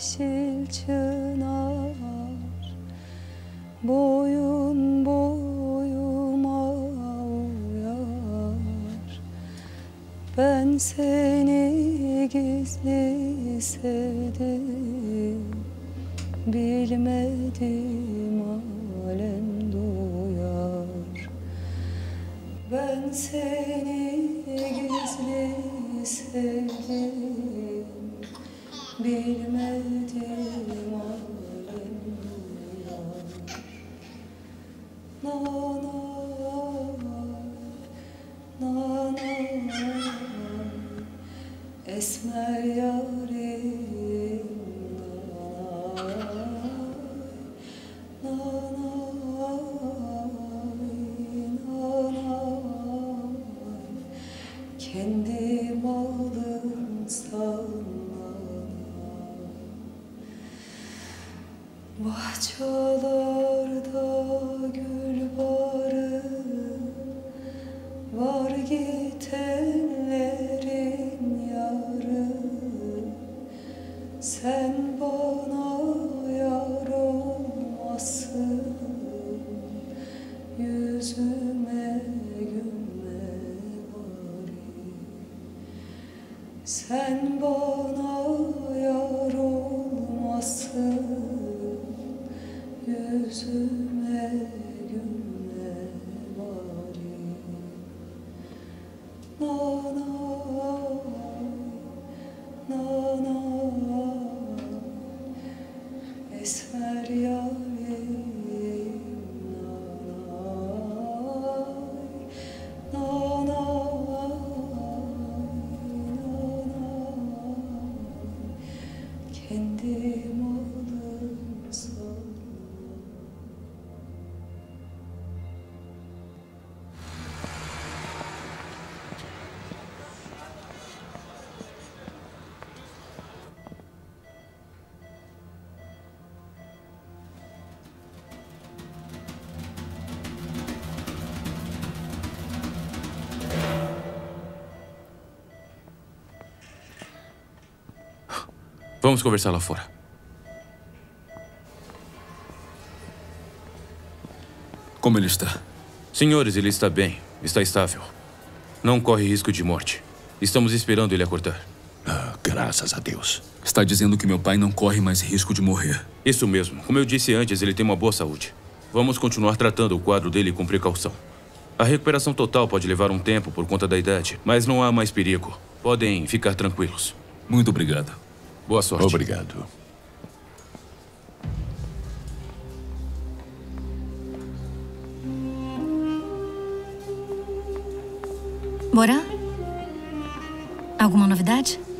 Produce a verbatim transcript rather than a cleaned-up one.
yeşil çınar, boyun boyuma uyar. Ben seni gizli sevdim, bilmedim alem duyar. Ben seni gizli sevdim, bilmedim alem duyar. Nanay, nanay, esmer yarim nanay, nanay, nanay, kendi malım sana. Bahçelerde gül barı var, gitenlerin yarı. Sen bana yar olmasın, yüzüme gülme bari. Sen bana yar olmasın, yüzüme gülme bari. Nanay, nanay, esmer yarim nanay, nanay, nanay, kendi malım sana. Vamos conversar lá fora. Como ele está? Senhores, ele está bem. Está estável. Não corre risco de morte. Estamos esperando ele acordar. Ah, graças a Deus. Está dizendo que meu pai não corre mais risco de morrer. Isso mesmo. Como eu disse antes, ele tem uma boa saúde. Vamos continuar tratando o quadro dele com precaução. A recuperação total pode levar um tempo por conta da idade, mas não há mais perigo. Podem ficar tranquilos. Muito obrigado. Boa sorte. Obrigado. Bora? Alguma novidade?